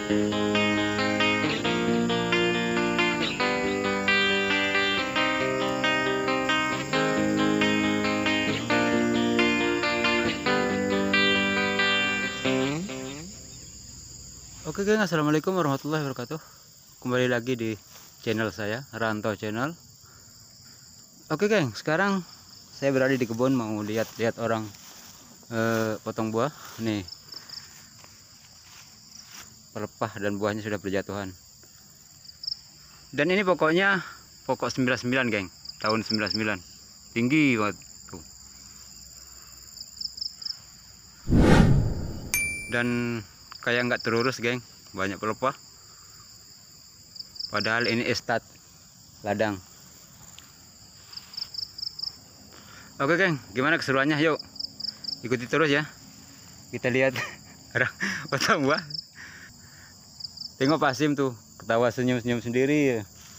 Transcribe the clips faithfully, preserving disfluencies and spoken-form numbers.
Oke geng, assalamualaikum warahmatullahi wabarakatuh. Kembali lagi di channel saya, Rantau Channel. Oke geng, sekarang saya berada di kebun mau lihat-lihat orang eh, potong buah. Nih, pelepah dan buahnya sudah berjatuhan. Dan ini pokoknya pokok sembilan puluh sembilan geng, tahun sembilan puluh sembilan. Tinggi banget tuh. Dan kayak nggak terurus geng, banyak pelepah. Padahal ini estat ladang. Oke geng, gimana keseruannya? Yuk ikuti terus ya. Kita lihat orang potong buah. Tengok Pasim tuh, ketawa senyum-senyum sendiri ya.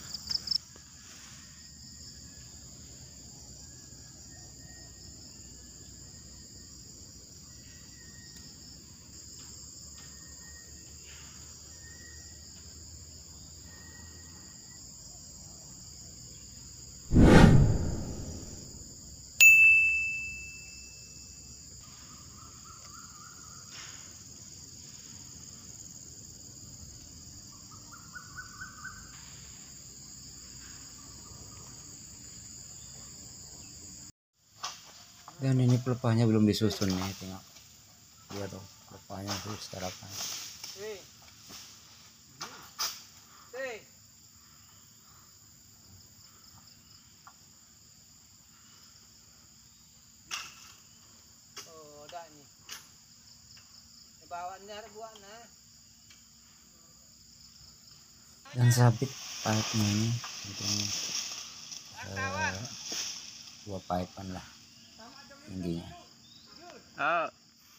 Dan ini pelepahnya belum disusun nih, tengok. Lihat tuh, pelepahnya tuh setarakan. Oh, dah ni. Bawa ni ada buat nah. Dan sabit pipe-nya ini untuk eh, dua pipean lah tingginya. Oh.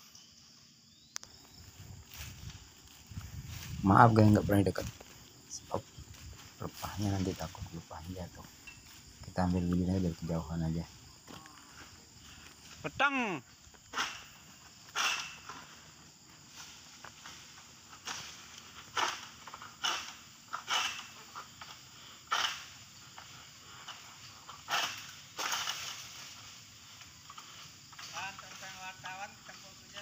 Maaf guys, nggak berani dekat sebab pelepahnya nanti takut pelepahnya jatuh. Kita ambil begini dari kejauhan aja. Petang. Tentang wartawan tempat punya.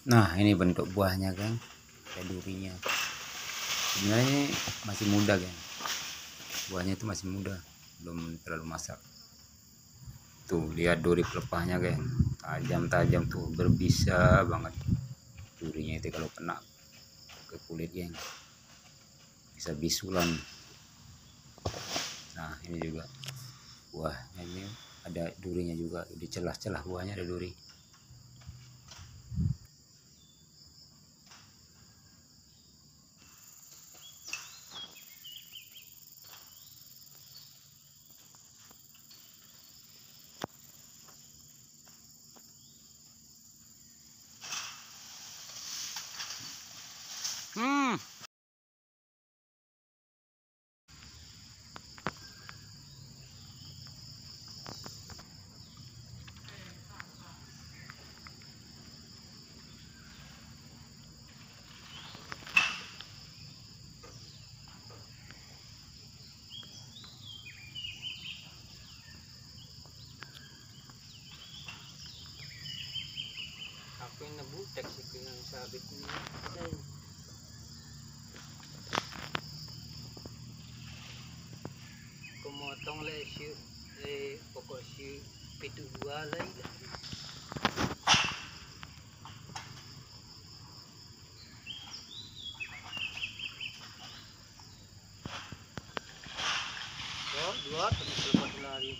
Nah, ini bentuk buahnya, geng. Ada durinya. Sebenarnya ini masih muda, geng. Buahnya itu masih muda, belum terlalu masak. Tuh, lihat duri pelepahnya, geng. Tajam-tajam tuh, berbisa banget. Durinya itu kalau kena ke kulit, geng, bisa bisulan. Nah, ini juga buahnya, ini ada durinya juga. Di celah-celah buahnya ada duri. Hmm. Aku yang nebutek sih dengan sabit ini. Eh, Aku motong le siu, le pokok siu pitu dua lagi lah. Dua, dua terus lepas lari.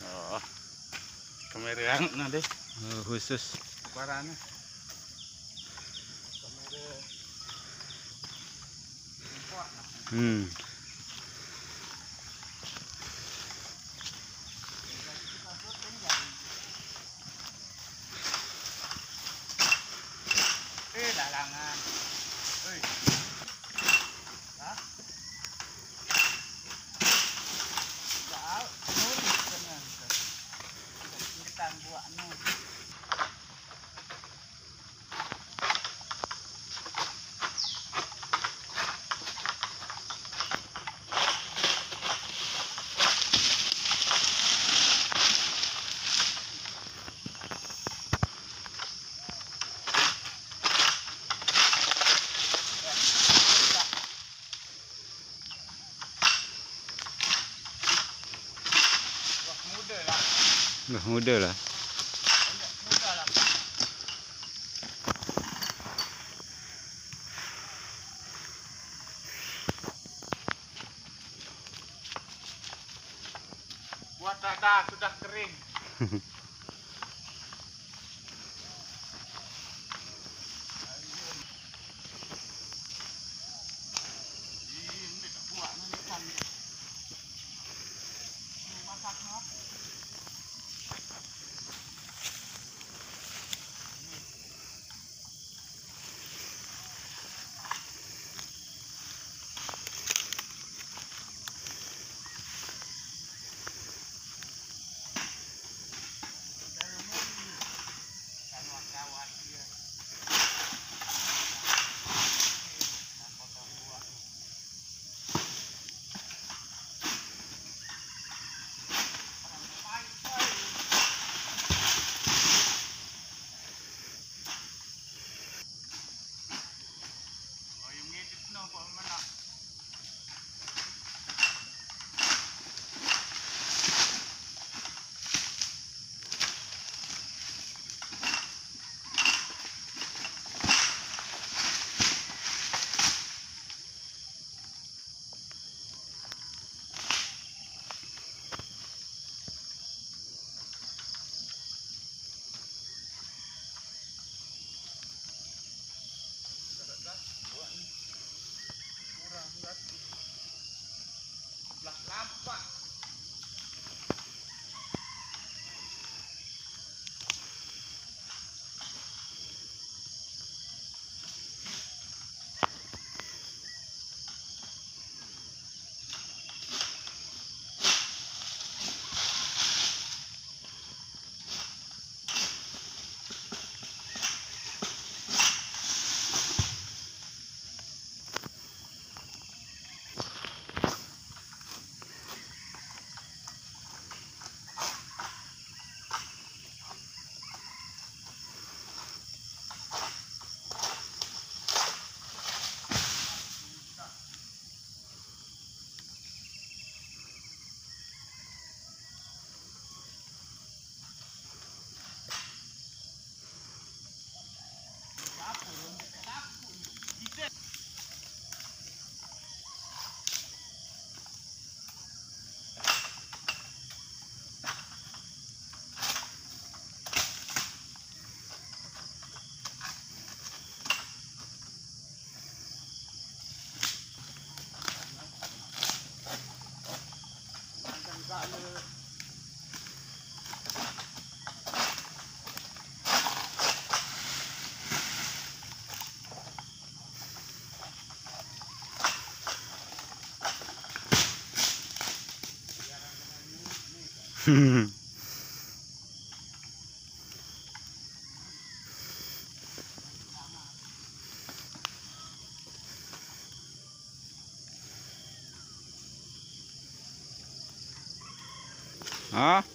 Oh, kamera na deh. Oh, khusus. Parahnya. Kamera. Hmm. Eh, larangan. Oi. Hah? Tahu, nulis tenan. Kita buat nu. Bah muda lah. Buat dada sudah kering. Ah.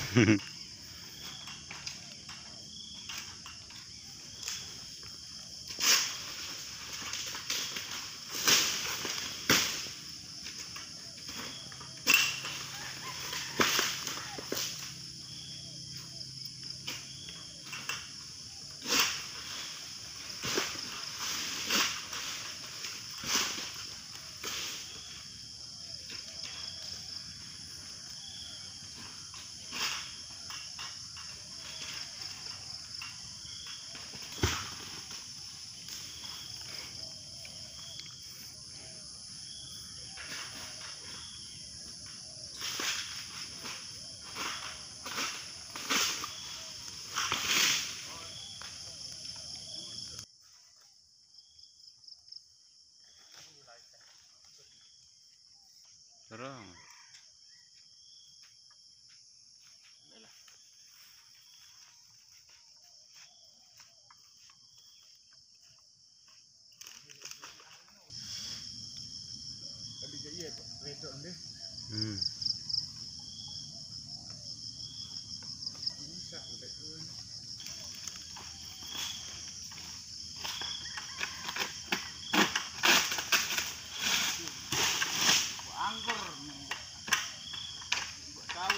Terang. Tadi jadi apa? Redon deh. Hmm. Bisa udah tuh. Anggur nih. Buat tahu.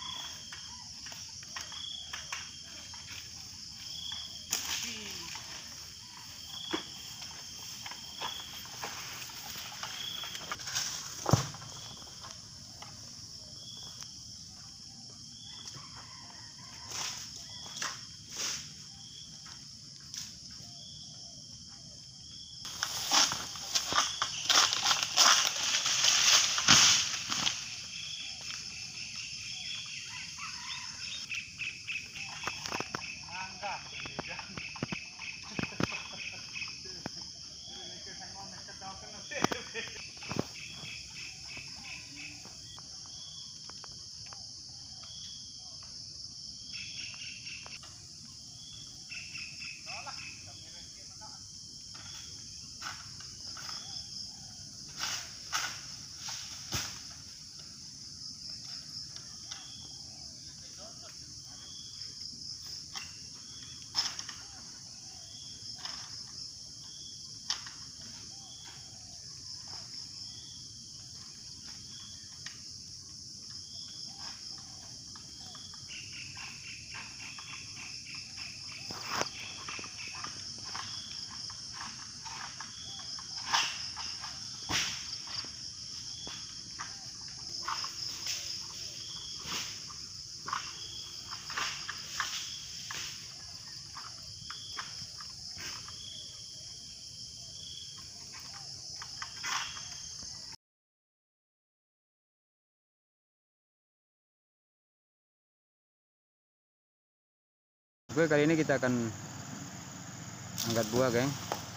Oke, kali ini kita akan angkat buah, geng.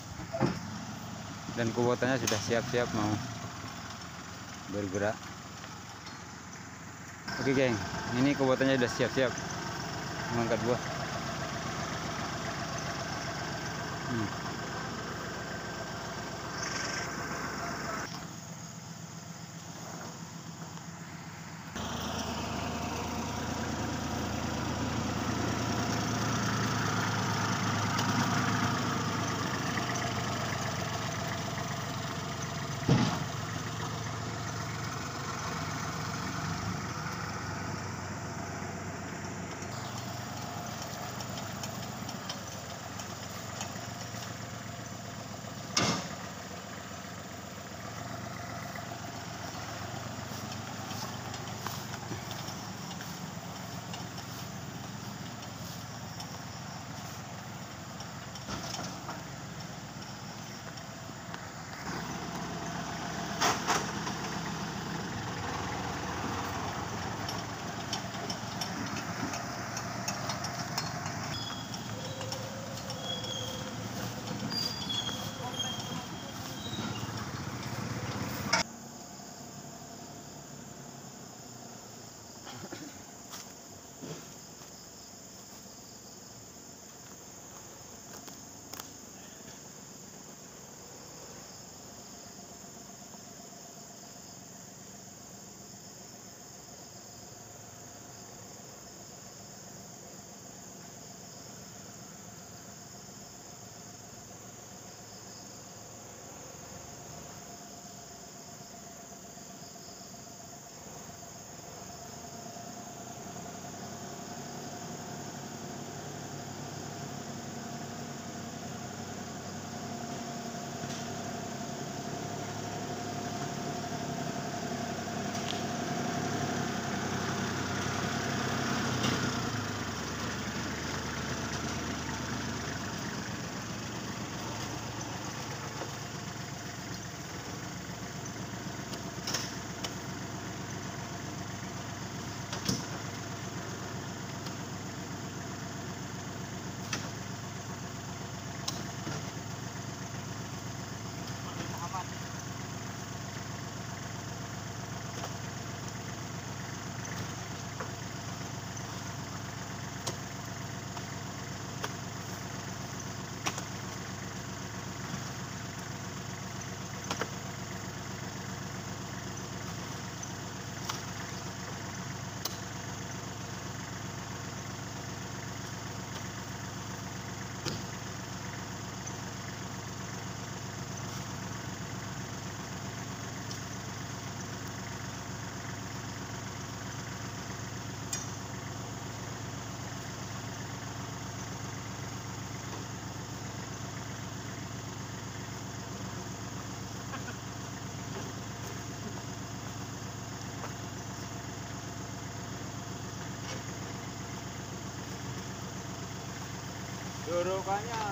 Dan kubotannya sudah siap-siap mau bergerak. Oke, geng, ini kubotannya sudah siap-siap mengangkat buah. Hmm. Dorokannya.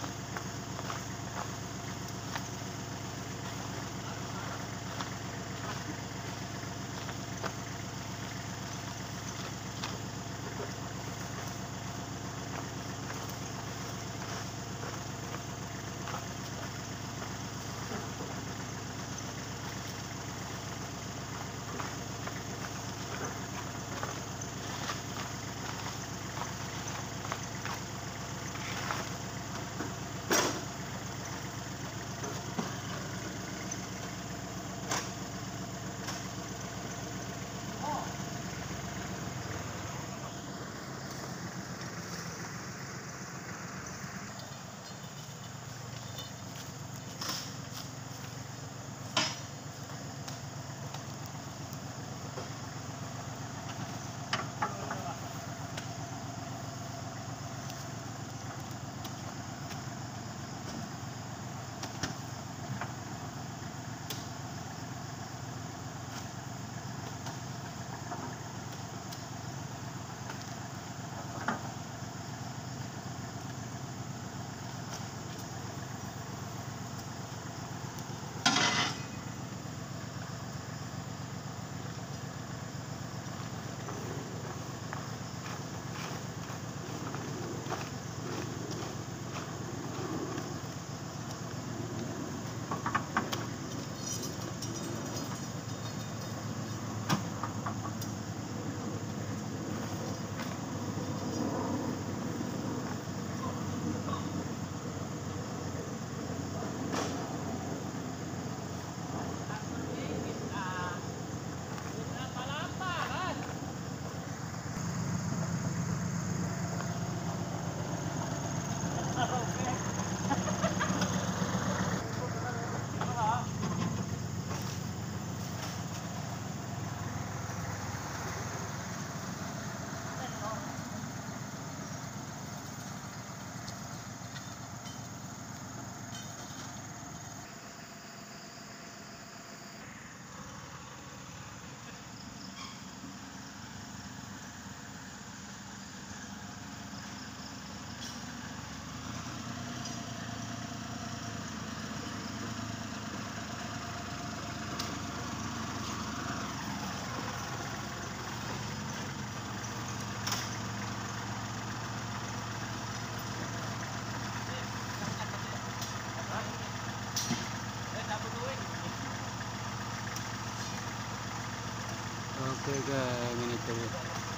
Oke guys, ini tadi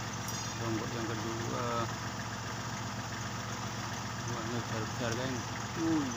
lombok yang kedua. Buahnya besar-besar guys. Uh.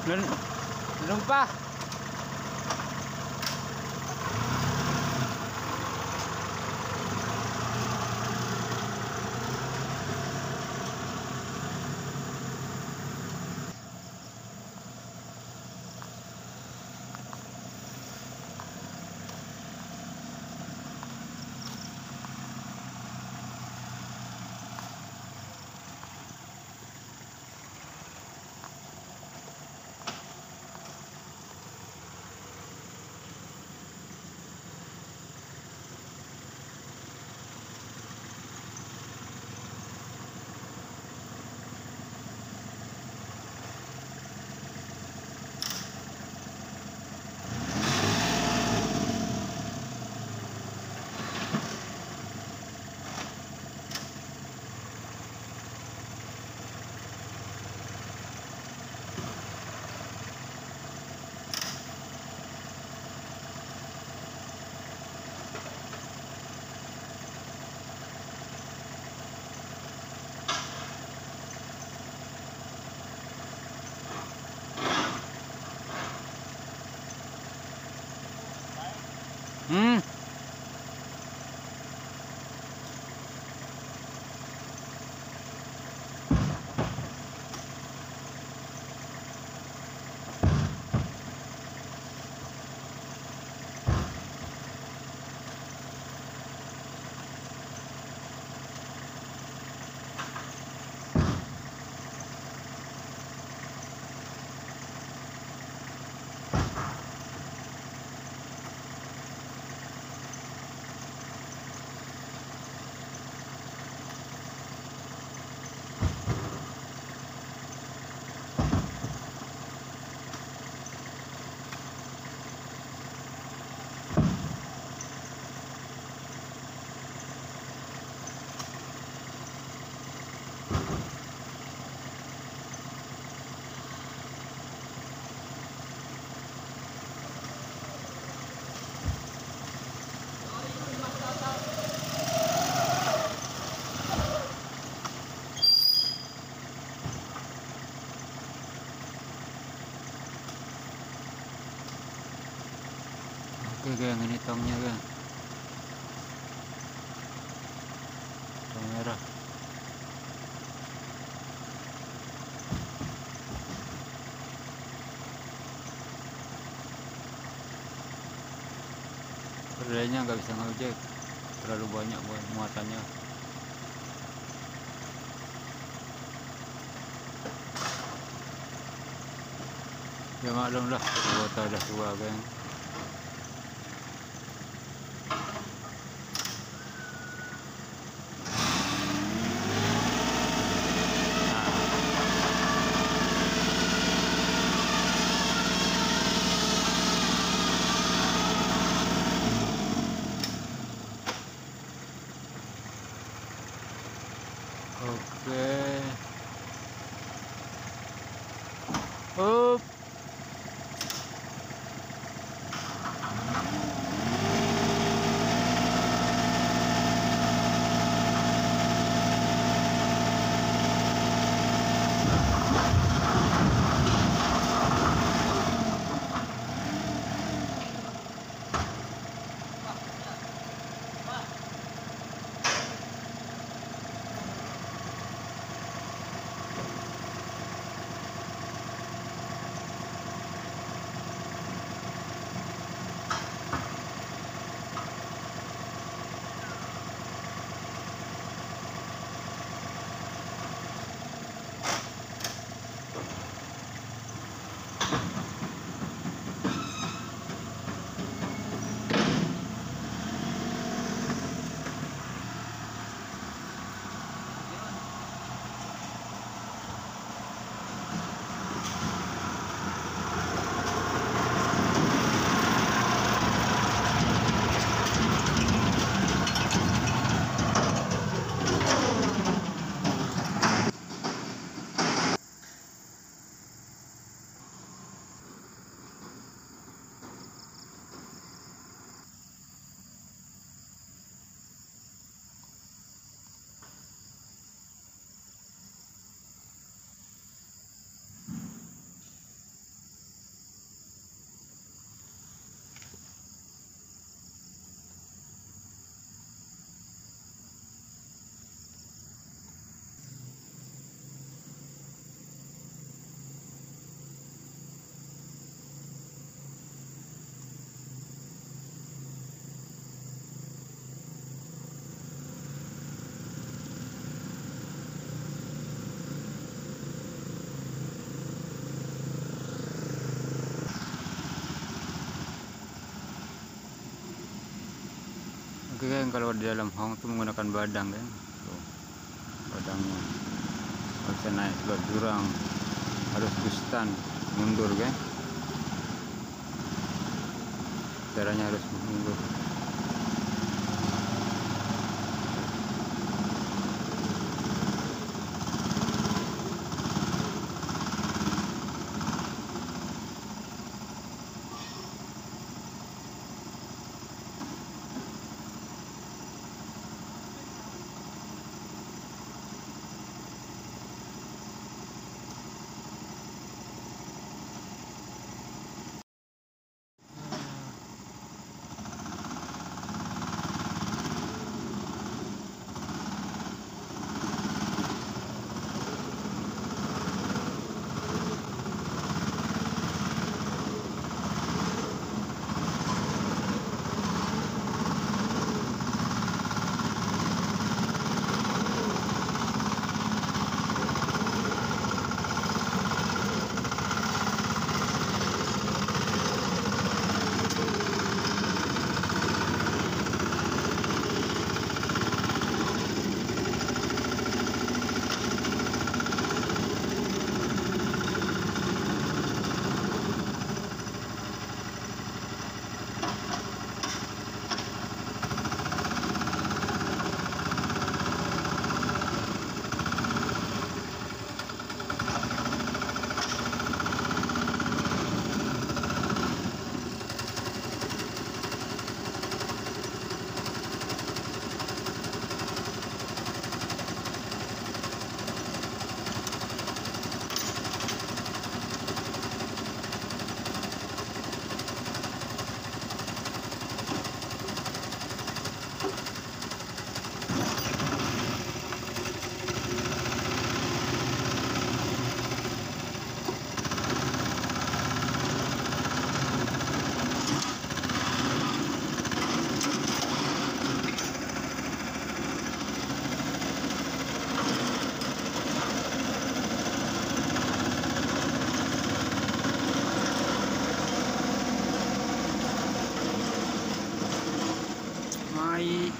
Nun numpah. Hmm. Oke geng, ini tongnya geng, tong merah. Perdanya nggak bisa ngojek, terlalu banyak buat muatannya. Ya maklum lah, Kubota udah tua geng. Oke. Up. Oke kan, kalau di dalam Hong itu menggunakan badang kan. Tuh, badangnya. Kalau bisa naik sebab jurang harus gustan mundur kan. Caranya harus mundur. Mai.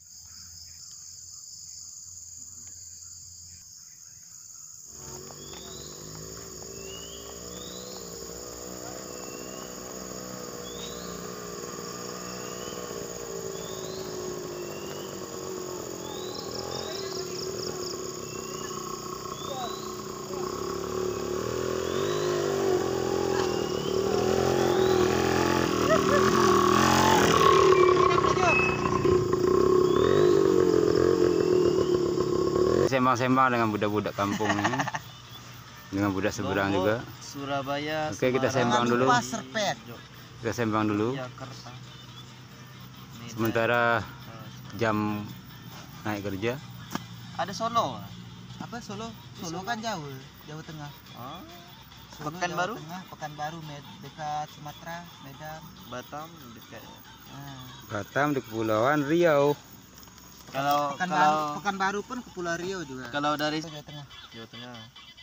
Sembang-sembang dengan budak-budak kampung ini, dengan budak seberang Lombok, juga. Surabaya. Oke, kita Semarang, sembang dulu. Serpet. Kita sembang dulu. Jakarta. Medan. Sementara jam naik kerja. Ada Solo. Apa Solo? Solo kan jauh, Jawa Tengah. Oh, Solo, Pekanbaru? Jawa Tengah, Pekanbaru, Med dekat Sumatera, Medan. Batam dekat. Nah. Batam di Kepulauan Riau. Kalau Pekanbaru, kalau Pekanbaru pun Kepulauan Riau juga. kalau dari Jawa Tengah. Jawa Tengah.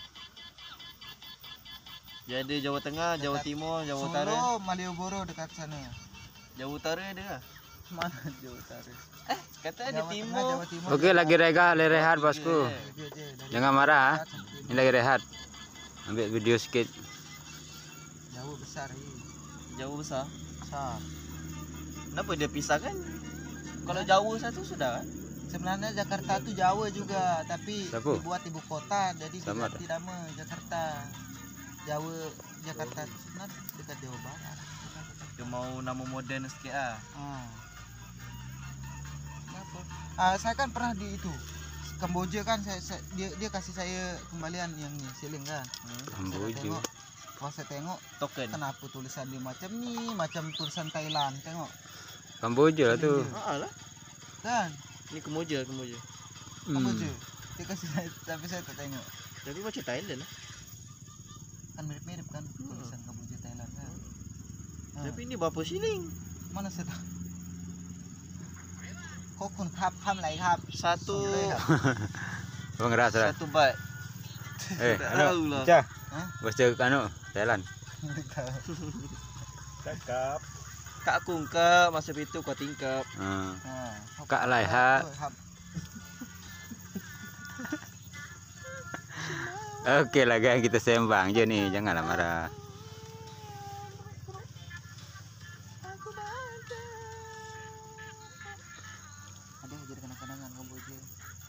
Jadi Jawa Tengah, Jawa Dekat Timur, Jawa Solo, Utara. Malioboro dekat sana. Jawa Utara ada kah? Mana Jawa Utara? Eh, kata ada Jawa Tengah, Timur. Jawa Timur. Oke, lagi rehat, lagi rehat bosku. Tiga, Dia aja, dari Jangan marah. dekat sampai timur. Ini lagi rehat. Ambil video sedikit. Jauh besar ini. Jauh besar. Besar. Kenapa dia pisahkan? Kalau jauh satu sudah kan? Sebenarnya Jakarta itu Jawa juga, tapi Siapa? dibuat ibu kota, jadi Sama diganti nama Jakarta. Jawa Jakarta itu sebenarnya dekat Jawa Barat. Dia mau nama modern sikit ah. Ah. Kenapa? Ah, saya kan pernah di itu Kamboja kan, saya, saya dia dia kasih saya kembalian yang ni siling kan. Hmm. Saya Kamboja. tengok, pas saya tengok Token. kenapa tulisan dia macam ni, macam tulisan Thailand, tengok Kamboja tuh. Ah lah. kan. Ini Kemoja, Kemoja. Hmm. Kamboja. Dia kasih saya, tapi saya tak tengok. Tapi macam Thailand lah. Kan mirip-mirip kan tulisan Kamboja Thailand kan. Ah, Tapi ini berapa shilling? mana saya tahu. Kok kun khap kham lai khap. Satu Abang ngeras lah. satu bat. Eh, Tak anu, tahu lah. Cah. Hah? Baca anu, Thailand. Tahu. Cakap. Kak kungkep masa itu kau tingkep. Ha. Ha. Kak Laiha. Okey lah guys, kita sembang je ni, janganlah marah. Ada jadi kenang-kenangan Kamboja.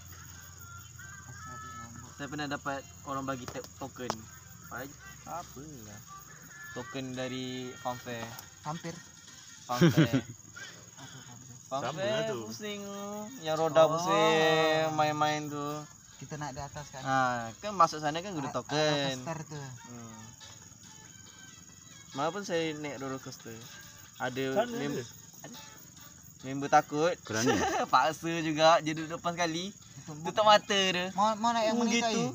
Saya pernah dapat orang bagi token. Apa lah. Token dari Funfair. Hampir. Funfair. Apa hampir. Funfair pusing yang roda Oh. pusing main-main tu. Kita naik di atas kan. Ha, kan masuk sana kan guna A- token. roller coaster tu. Hmm. Malah pun saya naik roller coaster. Ada member, member takut. Kerana Paksa juga dia duduk depan sekali. Tutup mata dia. Mau mau naik yang Hmm, mana gitu. tadi?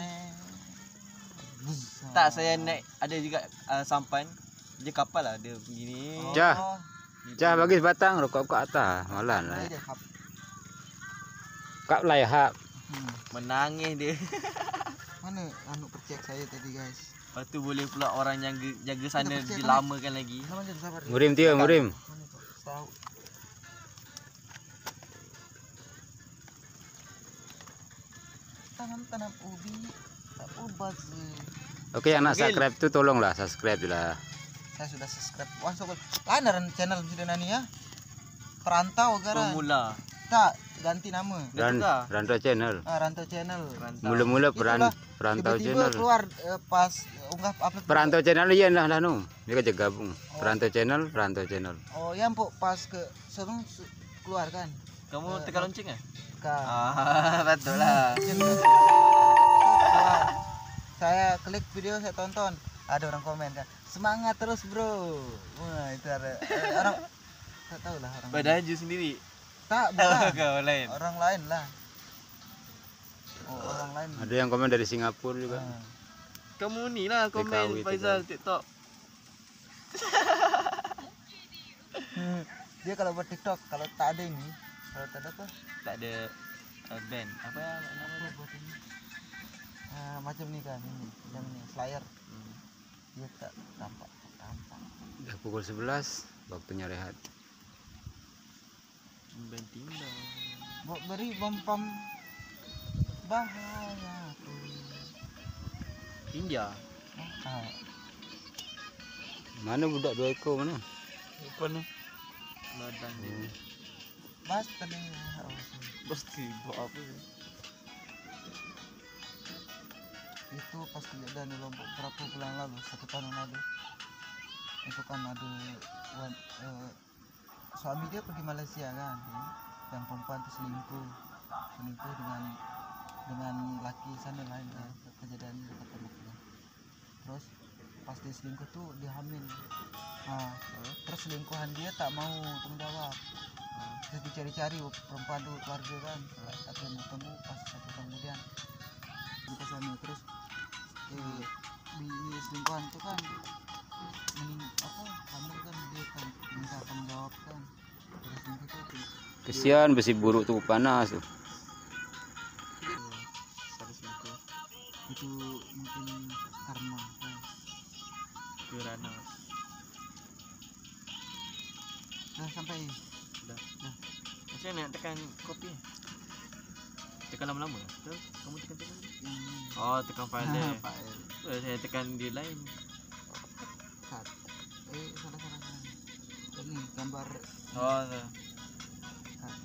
Tak, saya naik ada juga uh, sampan. Dia kapal lah dia begini. Jah. Oh, Cah bagi sebatang rokok kat atas. Malan lah. boleh je, Kap. Kak Laiha. Hmm. Menangis dia. Mana anu percek saya tadi guys? Lepas tu boleh pula orang jaga jaga sana Kita percaya dilamakan lagi. Sama je sabar. Murim dia, murim. Mana tu? Tahu. Tanam-tanam ubi tak ubah sih. Okey, yang nak Gil. subscribe tu tolonglah subscribe je lah. Saya sudah subscribe. Wah, sobat. Lain channel sudah nani ya. Perantau garan. Pemula. Tak, ganti nama. Dan tukar? Rantau Channel. Ah, Rantau channel. Rantau. Mula-mula peran Itulah, Perantau Tiba-tiba Channel. keluar eh, pas unggah upload. Perantau Channel iya lah dah nu. Dia kerja gabung. Oh. Perantau Channel, Rantau Channel. Oh, yang po pas ke sebelum se- keluar kan. Kamu tekan lonceng ah? Ka. Ah, betul lah. Keluar. Saya klik video, saya tonton. Ada orang komen kan. Semangat terus, Bro. Wah, itu ada eh, orang tak tahu lah orang. Padahal ju sendiri. Tak, bukan. Kau lain. Orang lain lah. Oh, orang lain. Ada yang komen dari Singapura juga. Ah. Kamu ni lah T K W, komen Faizal TikTok. Hmm. Dia kalau buat TikTok, kalau tak ada ini, kalau tak ada apa? Tak ada uh, band. Apa nama Apa dia? buat ini? Ah, macam ni kan, ini, yang ni, Slayer. Hmm. Dia tak tampak, tak tampak. Dah pukul sebelas, waktunya rehat. Band Tinda. Buat beri bom pom bahaya tu. India. Ah, Mana budak dua ekor mana? Apa ni? Badan dia. Mas tadi. Pasti buat apa ni? Itu pas kejadian di Lombok berapa bulan lalu, satu tahun yang lalu. Itu kan ada wan- eh, suami dia pergi Malaysia kan, yang perempuan itu selingkuh, selingkuh dengan dengan laki sana lain kan, kejadian di kota Mekah. Terus pas dia selingkuh tuh dia hamil. Nah, terus selingkuhan dia tak mau tanggung jawab. Terus dicari-cari perempuan tuh keluarga kan, akhirnya ketemu pas satu tahun kemudian kita sana. Terus eh, bini selingkuhan itu kan mening, apa hamil kan, dia kan minta tanggung jawab kan. Terus selingkuh tuh Kesian besi buruk tu panas tu. Satu selingkuh. itu mungkin karma kan. Kerana. Dah sampai. Macam mana nak tekan kopi? Tekan lama-lama. Terus kamu tekan-tekan. Hmm. Oh, tekan file. Pak, Eh, saya tekan dia lain. cut. Eh, salah salah salah. Ini gambar Oh, dah. cut.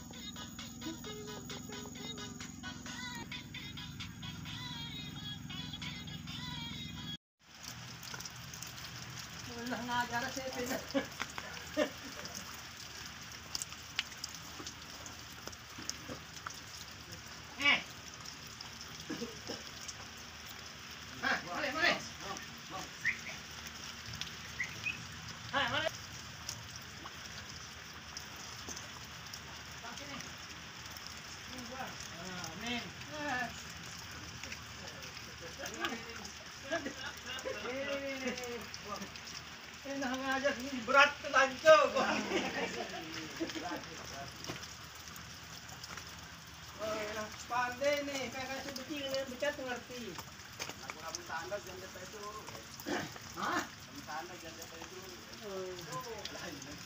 Pandai nih, kakak sudah tinggal bercat ngerti. Hah?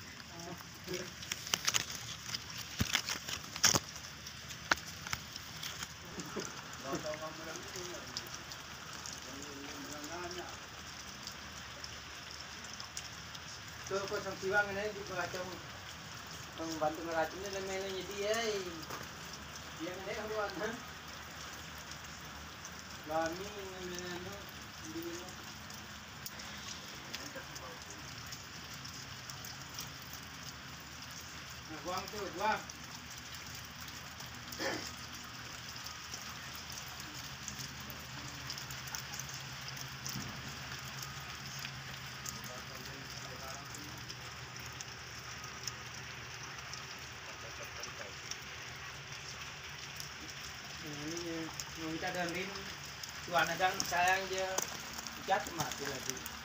Tuh kosong siwang ini di pelacong membantu ngeracunnya dan mainnya dia. Dia ngene haruan ha. Lami ngene anu di mana. Nah, buang tuh, buang. Ini kita dengerin tuan adang sayang dia jatuh mati lagi.